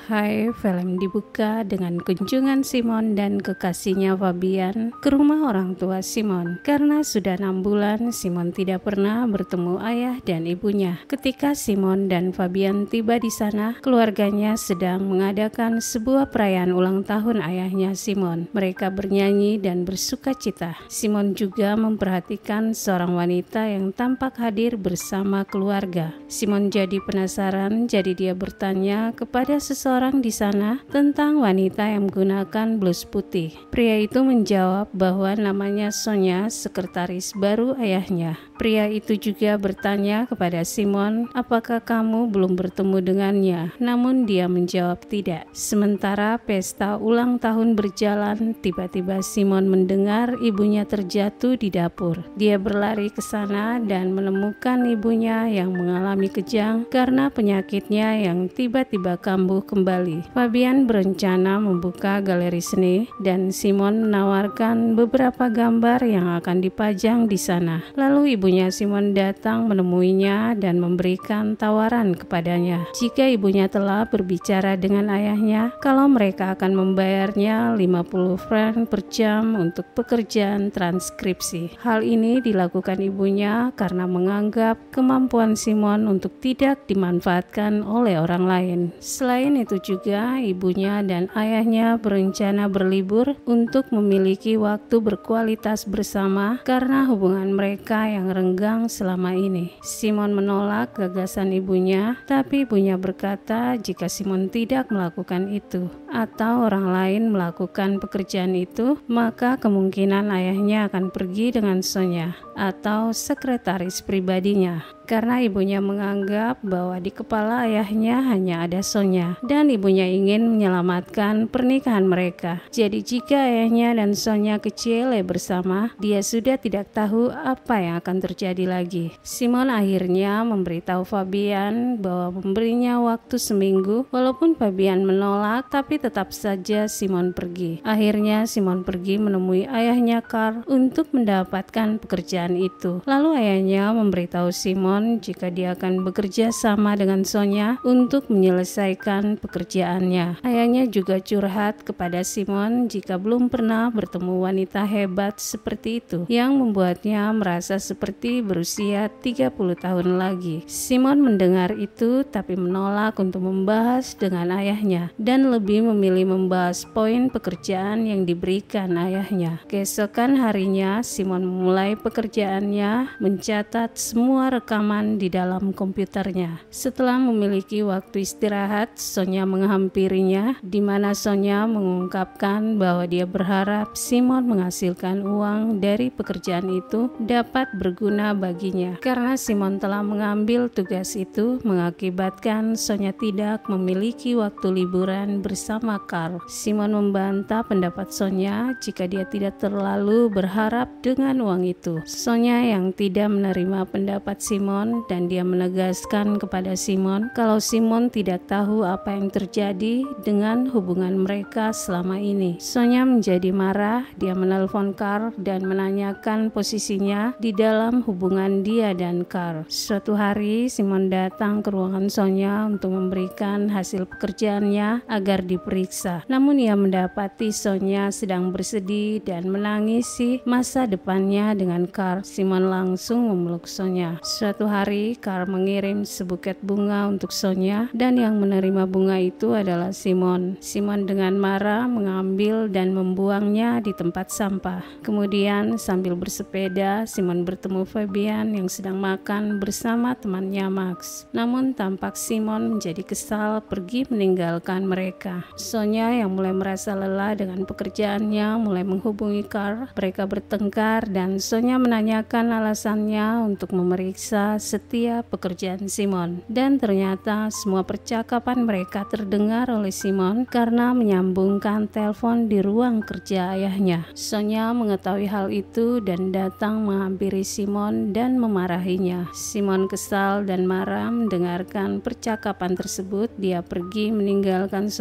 Hai, film dibuka dengan kunjungan Simon dan kekasihnya Fabian ke rumah orang tua Simon. Karena sudah 6 bulan, Simon tidak pernah bertemu ayah dan ibunya. Ketika Simon dan Fabian tiba di sana, keluarganya sedang mengadakan sebuah perayaan ulang tahun ayahnya Simon. Mereka bernyanyi dan bersukacita. Simon juga memperhatikan seorang wanita yang tampak hadir bersama keluarga. Simon jadi penasaran, jadi dia bertanya kepada seseorang di sana tentang wanita yang menggunakan blus putih. Pria itu menjawab bahwa namanya Sonya, sekretaris baru ayahnya. Pria itu juga bertanya kepada Simon, apakah kamu belum bertemu dengannya? Namun dia menjawab tidak. Sementara pesta ulang tahun berjalan, tiba-tiba Simon mendengar ibunya terjatuh di dapur. Dia berlari ke sana dan menemukan ibunya yang mengalami kejang karena penyakitnya yang tiba-tiba kambuh kembali. Fabian berencana membuka galeri seni dan Simon menawarkan beberapa gambar yang akan dipajang di sana. Lalu ibunya Simon datang menemuinya dan memberikan tawaran kepadanya. Jika ibunya telah berbicara dengan ayahnya, kalau mereka akan membayarnya 50 franc per jam untuk pekerjaan transkripsi. Hal ini dilakukan ibunya karena menganggap kemampuan Simon untuk tidak dimanfaatkan oleh orang lain. Selain itu juga ibunya dan ayahnya berencana berlibur untuk memiliki waktu berkualitas bersama karena hubungan mereka yang renggang selama ini. Simon menolak gagasan ibunya, tapi ibunya berkata jika Simon tidak melakukan itu atau orang lain melakukan pekerjaan itu, maka kemungkinan ayahnya akan pergi dengan Sonya atau sekretaris pribadinya. Karena ibunya menganggap bahwa di kepala ayahnya hanya ada Sonya dan ibunya ingin menyelamatkan pernikahan mereka. Jadi jika ayahnya dan Sonya kecil bersama, dia sudah tidak tahu apa yang akan terjadi lagi. Simon akhirnya memberitahu Fabian bahwa memberinya waktu seminggu. Walaupun Fabian menolak, tapi tetap saja Simon pergi. Akhirnya Simon pergi menemui ayahnya Karl untuk mendapatkan pekerjaan itu. Lalu ayahnya memberitahu Simon jika dia akan bekerja sama dengan Sonya untuk menyelesaikan pekerjaannya. Ayahnya juga curhat kepada Simon jika belum pernah bertemu wanita hebat seperti itu yang membuatnya merasa seperti berusia 30 tahun lagi. Simon mendengar itu tapi menolak untuk membahas dengan ayahnya dan lebih memilih membahas poin pekerjaan yang diberikan ayahnya. Keesokan harinya Simon memulai pekerjaannya mencatat semua rekaman di dalam komputernya. Setelah memiliki waktu istirahat, Sonya menghampirinya, di mana Sonya mengungkapkan bahwa dia berharap Simon menghasilkan uang dari pekerjaan itu dapat berguna baginya. Karena Simon telah mengambil tugas itu, mengakibatkan Sonya tidak memiliki waktu liburan bersama Karl. Simon membantah pendapat Sonya jika dia tidak terlalu berharap dengan uang itu. Sonya yang tidak menerima pendapat Simon dan dia menegaskan kepada Simon kalau Simon tidak tahu apa yang terjadi dengan hubungan mereka selama ini. Sonya menjadi marah, dia menelpon Karl dan menanyakan posisinya di dalam hubungan dia dan Karl. Suatu hari Simon datang ke ruangan Sonya untuk memberikan hasil pekerjaannya agar diperiksa. Namun ia mendapati Sonya sedang bersedih dan menangisi masa depannya dengan Karl. Simon langsung memeluk Sonya. Suatu hari Karl mengirim sebuket bunga untuk Sonya dan yang menerima bunga itu adalah Simon. Simon dengan marah mengambil dan membuangnya di tempat sampah. Kemudian sambil bersepeda, Simon bertemu Fabian yang sedang makan bersama temannya Max. Namun tampak Simon menjadi kesal pergi meninggalkan mereka. Sonya yang mulai merasa lelah dengan pekerjaannya mulai menghubungi Karl. Mereka bertengkar dan Sonya menanyakan alasannya untuk memeriksa setiap pekerjaan Simon, dan ternyata semua percakapan mereka terdengar oleh Simon karena menyambungkan telepon di ruang kerja ayahnya. Sonya mengetahui hal itu dan datang menghampiri Simon dan memarahinya. Simon kesal dan marah mendengarkan percakapan tersebut. Dia pergi meninggalkan Sonya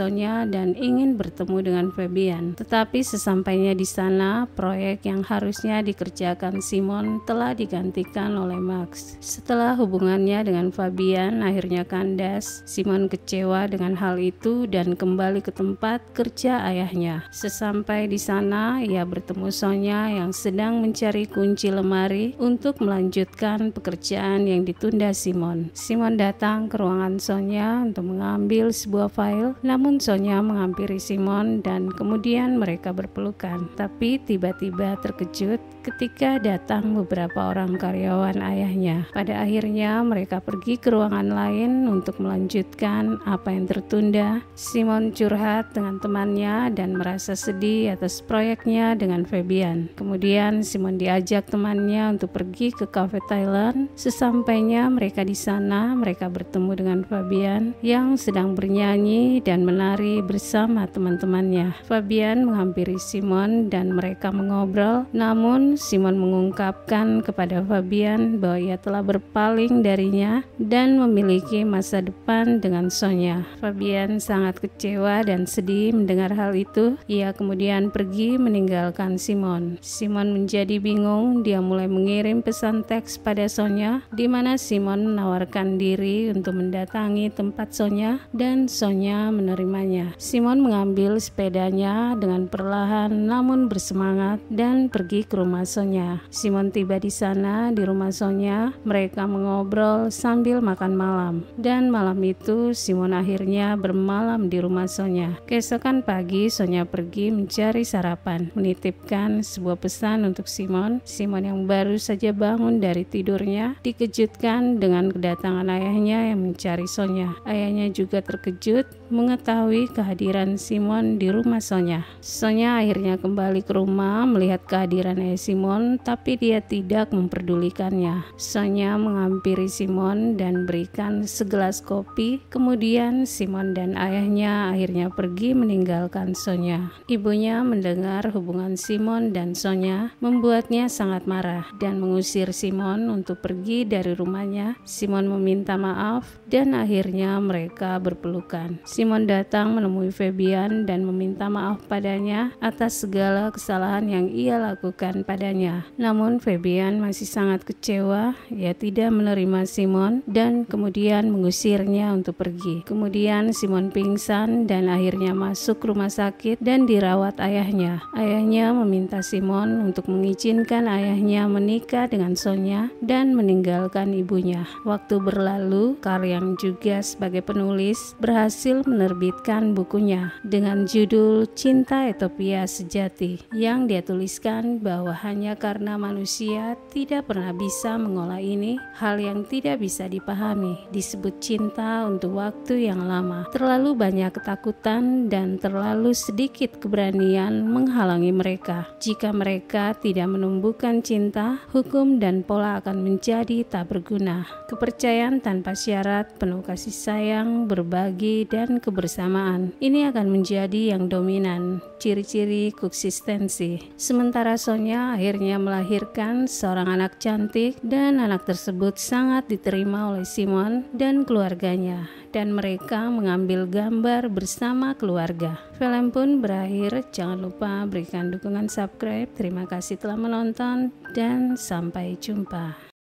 dan ingin bertemu dengan Fabian. Tetapi sesampainya di sana, proyek yang harusnya dikerjakan Simon telah digantikan oleh Max. Setelah hubungannya dengan Fabian akhirnya kandas, Simon kecewa dengan hal itu dan kembali ke tempat kerja ayahnya. Sesampai di sana, ia bertemu Sonya yang sedang mencari kunci lemari untuk melanjutkan pekerjaan yang ditunda Simon. Simon datang ke ruangan Sonya untuk mengambil sebuah file, namun Sonya menghampiri Simon dan kemudian mereka berpelukan. Tapi tiba-tiba terkejut ketika datang beberapa orang karyawan ayahnya. Pada akhirnya mereka pergi ke ruangan lain untuk melanjutkan apa yang tertunda. Simon curhat dengan temannya dan merasa sedih atas proyeknya dengan Fabian. Kemudian Simon diajak temannya untuk pergi ke cafe Thailand. Sesampainya mereka di sana, mereka bertemu dengan Fabian yang sedang bernyanyi dan menari bersama teman-temannya. Fabian menghampiri Simon dan mereka mengobrol, namun Simon mengungkapkan kepada Fabian bahwa ia telah berpaling darinya dan memiliki masa depan dengan Sonya. Fabian sangat kecewa dan sedih mendengar hal itu. Ia kemudian pergi meninggalkan Simon. Simon menjadi bingung, dia mulai mengirim pesan teks pada Sonya, di mana Simon menawarkan diri untuk mendatangi tempat Sonya dan Sonya menerimanya. Simon mengambil sepedanya dengan perlahan namun bersemangat dan pergi ke rumah Sonya. Simon tiba di sana di rumah Sonya, mereka mengobrol sambil makan malam, dan malam itu Simon akhirnya bermalam di rumah Sonya. Keesokan pagi Sonya pergi mencari sarapan, menitipkan sebuah pesan untuk Simon. Simon yang baru saja bangun dari tidurnya dikejutkan dengan kedatangan ayahnya yang mencari Sonya. Ayahnya juga terkejut mengetahui kehadiran Simon di rumah Sonya. Sonya akhirnya kembali ke rumah melihat kehadiran ayah Simon, tapi dia tidak memperdulikannya. Sonya menghampiri Simon dan berikan segelas kopi. Kemudian Simon dan ayahnya akhirnya pergi meninggalkan Sonya. Ibunya mendengar hubungan Simon dan Sonya membuatnya sangat marah dan mengusir Simon untuk pergi dari rumahnya. Simon meminta maaf dan akhirnya mereka berpelukan. Simon datang menemui Fabian dan meminta maaf padanya atas segala kesalahan yang ia lakukan padanya. Namun Fabian masih sangat kecewa. Ia tidak menerima Simon dan kemudian mengusirnya untuk pergi. Kemudian Simon pingsan dan akhirnya masuk rumah sakit dan dirawat ayahnya. Ayahnya meminta Simon untuk mengizinkan ayahnya menikah dengan Sonya dan meninggalkan ibunya. Waktu berlalu, Carl yang juga sebagai penulis berhasil menerbitkan bukunya dengan judul Cinta Ethiopia Sejati, yang dia tuliskan bahwa hanya karena manusia tidak pernah bisa mengolah ini, hal yang tidak bisa dipahami, disebut cinta untuk waktu yang lama. Terlalu banyak ketakutan dan terlalu sedikit keberanian menghalangi mereka. Jika mereka tidak menumbuhkan cinta, hukum dan pola akan menjadi tak berguna. Kepercayaan tanpa syarat, penuh kasih sayang, berbagi, dan kebersamaan. Ini akan menjadi yang dominan, ciri-ciri konsistensi. Sementara Sonya akhirnya melahirkan seorang anak cantik dan anak tersebut sangat diterima oleh Simon dan keluarganya, dan mereka mengambil gambar bersama keluarga. Film pun berakhir. Jangan lupa berikan dukungan subscribe. Terima kasih telah menonton dan sampai jumpa.